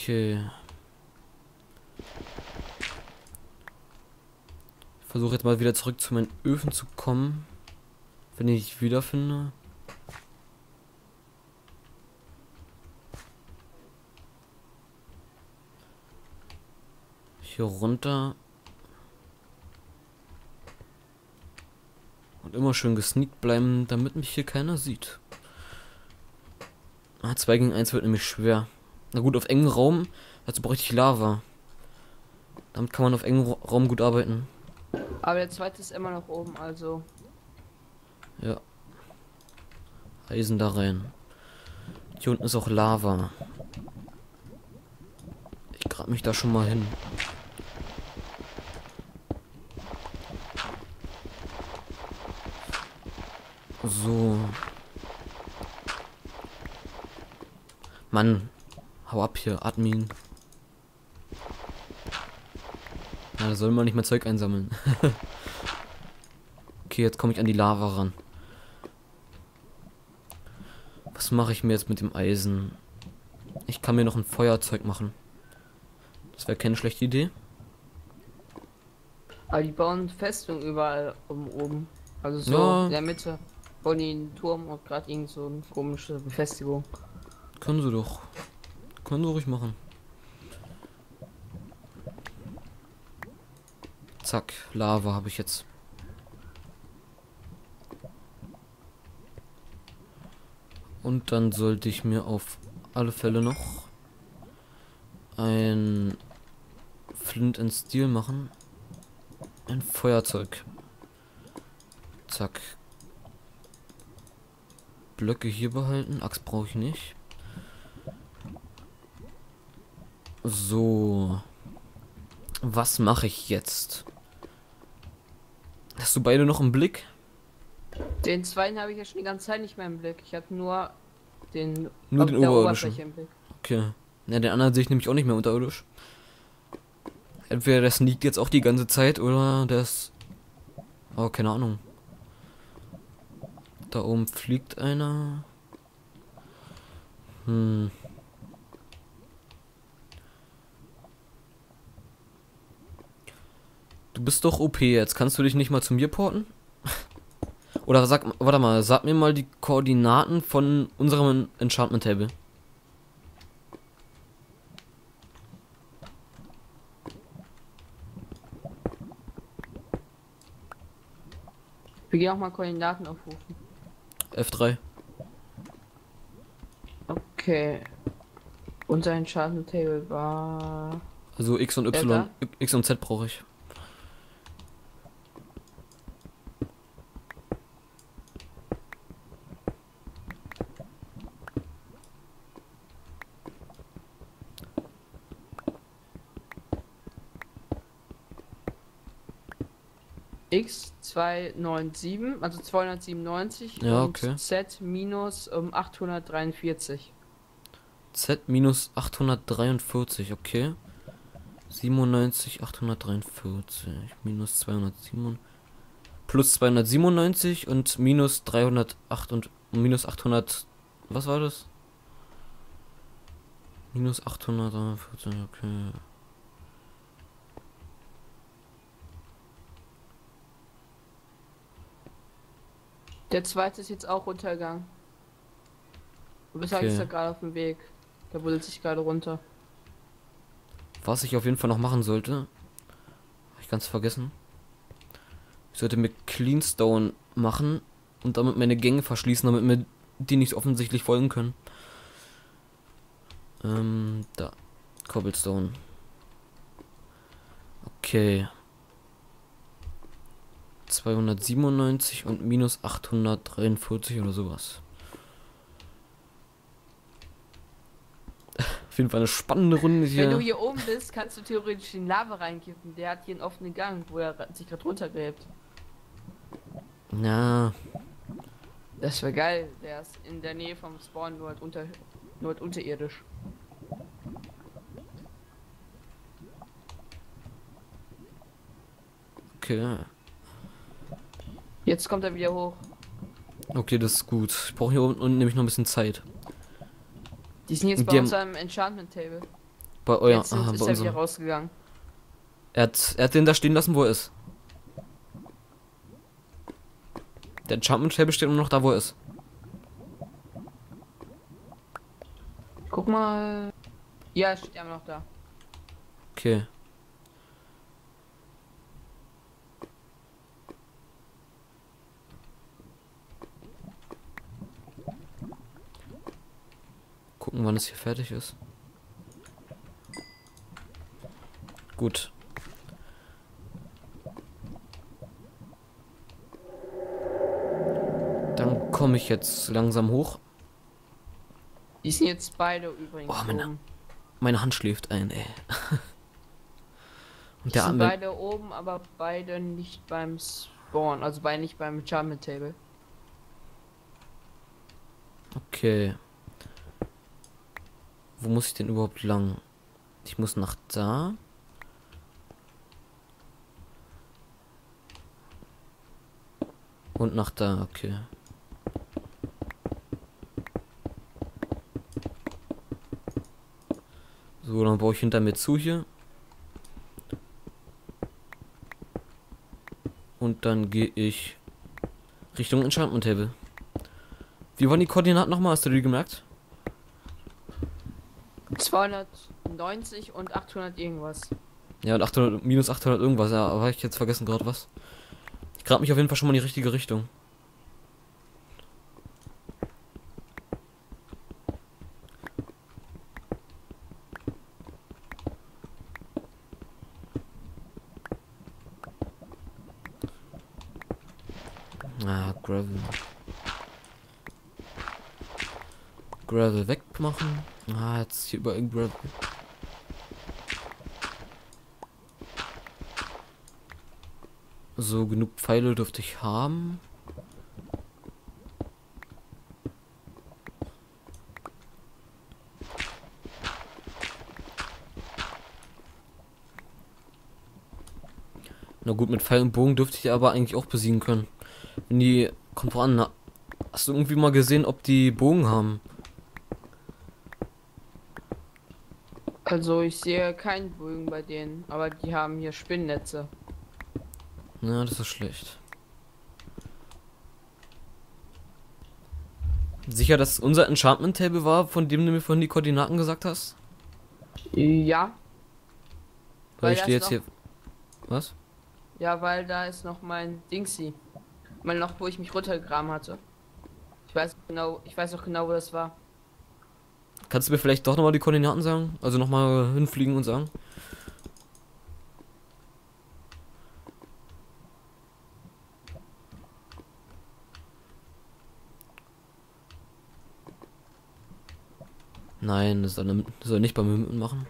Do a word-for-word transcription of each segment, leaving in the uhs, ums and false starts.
Okay. Ich versuche jetzt mal wieder zurück zu meinen Öfen zu kommen. Wenn ich wiederfinde. Hier runter. Und immer schön gesneakt bleiben, damit mich hier keiner sieht. Ah, zwei gegen eins wird nämlich schwer. Na gut, auf engen Raum, dazu bräuchte ich Lava. Damit kann man auf engen Raum gut arbeiten. Aber der zweite ist immer noch oben, also. Ja. Eisen da rein. Hier unten ist auch Lava. Ich grab mich da schon mal hin. So. Mann. Hau ab hier, Admin. Na, da soll man nicht mehr Zeug einsammeln. Okay, jetzt komme ich an die Lava ran. Was mache ich mir jetzt mit dem Eisen? Ich kann mir noch ein Feuerzeug machen. Das wäre keine schlechte Idee. Aber die bauen Festung überall um oben. Also so Ja. in der Mitte. Bauen die einen Turm und gerade irgend so eine komische Befestigung. Können sie doch. Können sie ruhig machen. Zack, Lava habe ich jetzt. Und dann sollte ich mir auf alle Fälle noch ein Flint and Steel machen. Ein Feuerzeug. Zack. Blöcke hier behalten. Axt brauche ich nicht. So. Was mache ich jetzt? Hast du beide noch im Blick? Den zweiten habe ich ja schon die ganze Zeit nicht mehr im Blick. Ich habe nur den, Nur auf den der oberirdischen. Oberfläche im Blick. Okay. Ja, den anderen sehe ich nämlich auch nicht mehr unterirdisch. Entweder der sneakt jetzt auch die ganze Zeit oder der ist... Oh, keine Ahnung. Da oben fliegt einer. Hm. Du bist doch O P jetzt. Kannst du dich nicht mal zu mir porten? Oder sag, warte mal, sag mir mal die Koordinaten von unserem Enchantment Table. Wir gehen auch mal Koordinaten aufrufen. F drei. Okay. Unser Enchantment Table war. Also X und Y. X und Z brauche ich. X zweihundertsiebenundneunzig, also zweihundertsiebenundneunzig, Ja, und okay. Z minus um, achthundertdreiundvierzig. Z minus achthundertdreiundvierzig, okay. siebenundneunzig, achthundertdreiundvierzig, minus zweihundertsieben, plus zweihundertsiebenundneunzig und minus dreihundertacht und minus achthundert, was war das? Minus achthundertdreiundvierzig, okay. Der zweite ist jetzt auch runtergegangen. Du bist Okay. ist er gerade auf dem Weg. Der buddelt sich gerade runter. Was ich auf jeden Fall noch machen sollte, habe ich ganz vergessen. Ich sollte mir Cleanstone machen und damit meine Gänge verschließen, damit mir die nicht offensichtlich folgen können. Ähm, da. Cobblestone. Okay. zweihundertsiebenundneunzig und minus achthundertdreiundvierzig oder sowas. Auf jeden Fall eine spannende Runde hier. Wenn du hier oben bist, kannst du theoretisch in Lava reinkippen. Der hat hier einen offenen Gang, wo er sich gerade runtergräbt. Ja, Das wäre geil. Der ist in der Nähe vom Spawn, nur halt unter, nur halt unterirdisch. okay. Jetzt kommt er wieder hoch. Okay, das ist gut. Ich brauche hier unten nämlich noch ein bisschen Zeit. Die sind jetzt Und bei die uns haben- am Enchantment Table. Bei euer, Jetzt sind, aha, ist bei er wieder unserem. rausgegangen. Er hat, er hat den da stehen lassen, wo er ist. Der Enchantment Table steht nur noch da, wo er ist. Guck mal. Ja, es steht immer noch da. Okay. Gucken, wann es hier fertig ist. Gut. Dann komme ich jetzt langsam hoch. Die sind jetzt beide übrigens. Oh, meine- oben. Meine Hand schläft ein, ey. Und Die der sind andere. beide oben, aber beide nicht beim Spawn. Also beide nicht beim Enchantment Table. Okay. Wo muss ich denn überhaupt lang? Ich muss nach da. Und nach da, okay. So, dann baue ich hinter mir zu hier. Und dann gehe ich Richtung Enchantment Table. Wie waren die Koordinaten nochmal? Hast du die gemerkt? zweihundertneunzig und achthundert irgendwas. Ja, und achthundert, minus achthundert irgendwas. Ja, aber hab ich jetzt vergessen gerade was. Ich grab mich auf jeden Fall schon mal in die richtige Richtung. Ah, Gravel. Gravel wegmachen. Ah, jetzt hier überall Gravel. So, genug Pfeile dürfte ich haben. Na gut, mit Pfeil und Bogen dürfte ich die aber eigentlich auch besiegen können. Wenn die... Kommt voran, na, hast du irgendwie mal gesehen, ob die Bogen haben? Also ich sehe keinen Bogen bei denen, aber die haben hier Spinnnetze. Ja, das ist schlecht. Sicher, dass unser Enchantment Table war, von dem du mir vorhin die Koordinaten gesagt hast? Ja. Weil Weil ich das stehe jetzt noch- hier... Was? Ja, weil da ist noch mein Dingsy. Mal noch, wo ich mich runtergegraben hatte. Ich weiß genau, ich weiß auch genau, wo das war. Kannst du mir vielleicht doch nochmal die Koordinaten sagen? Also nochmal hinfliegen und sagen? Nein, das soll, das soll nicht beim Mimmen machen.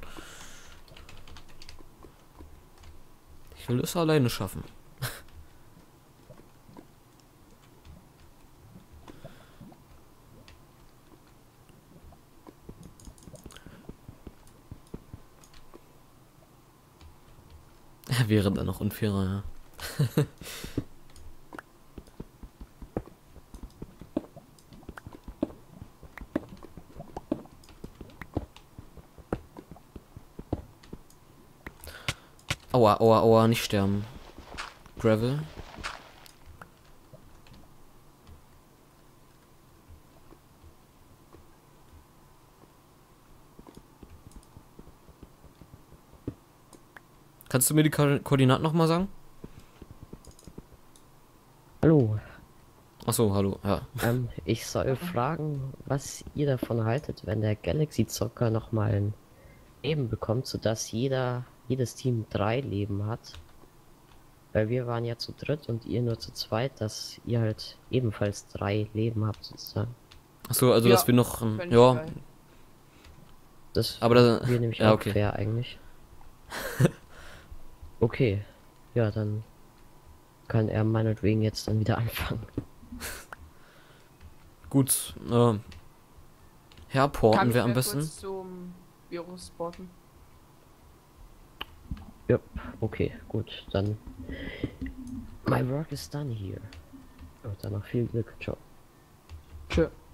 Ich will es alleine schaffen. Er wäre dann noch unfairer, ja. Aua, aua, aua, nicht sterben. Gravel. Kannst du mir die Ko Koordinaten nochmal sagen? Hallo, Achso, hallo, ja. ähm, ich soll fragen, was ihr davon haltet, wenn der Galaxy Zocker nochmal ein Leben bekommt, sodass jeder, jedes Team drei Leben hat. Weil wir waren ja zu dritt und ihr nur zu zweit, dass ihr halt ebenfalls drei Leben habt sozusagen. Achso, also Ja, dass wir noch... ein- fänd ich Ja, geil. Das aber da... wir nämlich Ja, auch okay. fair eigentlich. Okay, ja, dann kann er meinetwegen jetzt dann wieder anfangen. Gut, äh... Herporten Kann ich wäre am mal besten. kurz zum Büro spotten? Ja, okay, gut, dann. My work is done here. Und dann noch viel Glück, ciao. Tschö.